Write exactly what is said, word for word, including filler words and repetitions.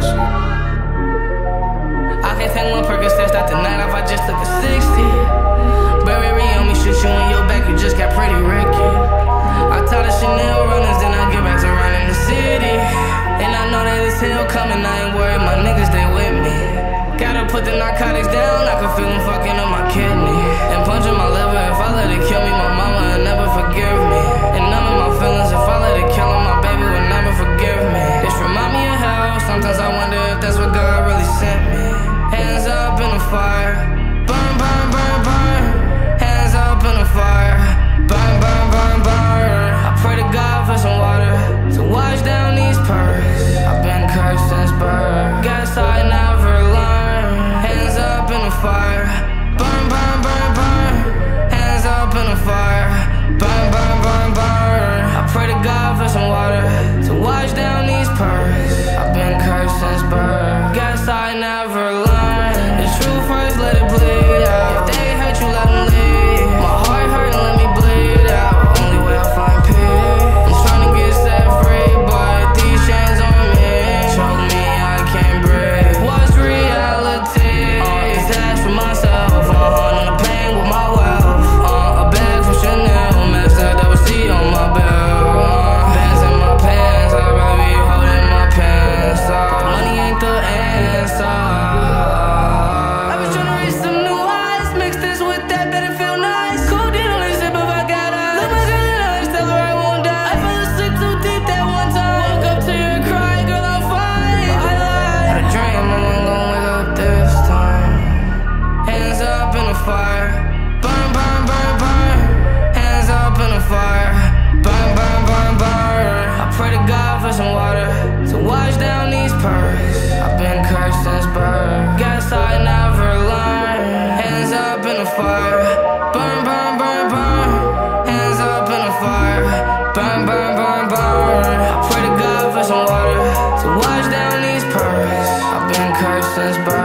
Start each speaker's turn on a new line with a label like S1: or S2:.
S1: I can't take one Percocet, start the night off, I just took a sixty. Burberry on me, shoot you in your back, you just got pretty Ricky. I taught the Chanel runners, then I get back to running the city. And I know that it's hell coming, I ain't worried, my niggas, they with me. Gotta put the narcotics down, I can feel them fucking on my kidney. And punching my liver, if I let it kill me, my mama will never forgive me. And none of my feelings, if I let it kill him, my baby will never forgive me. This remind me of hell, sometimes I wonder if that's what God really sent me. Hands up in the fire, burn, burn, burn, burn. Hands up in the fire, burn, burn, burn, burn. I pray to God for some water to wash down these pearls. I've been cursed since birth, guess I never learned. Hands up in the fire, burn, burn, burn, burn. Hands up in the fire, burn, burn, burn, burn. I pray to God for some water to wash down these pearls. I've been cursed since birth, guess I never learned. The truth hurts, let it bleed out. If they hurt you, let them leave. My heart hurt, let me bleed out. Only way I find peace. I'm trying to get set free, but these chains on me choke me, I can't breathe. What's reality? Uh, it's ask for myself. Uh, on the pain with my wealth. Uh, a bag from Chanel, master double C on my belt. Uh, bands in my pants, I'd rather be holding my pants up. Money ain't the answer. I've been trying to reach some new highs. Mix this with that, bet it feel nice. Cool deal, only sip if I got eyes. Look my girl in the eyes, tell her I won't die. I fell asleep too deep that one time. Woke up to you crying, girl, I'm fine. I lied. Had a dream, I'm gonna wake up this time. Hands up in the fire, burn, burn, burn, burn. Hands up in the fire, burn, burn, burn, burn. I pray to God for some water to wash down these pearls. I've been cursed since birth, guess I never learned. Hands up in the fire, burn, burn, burn, burn. Hands up in the fire, burn, burn, burn, burn. I pray to God for some water to wash down these pearls. I've been cursed since birth.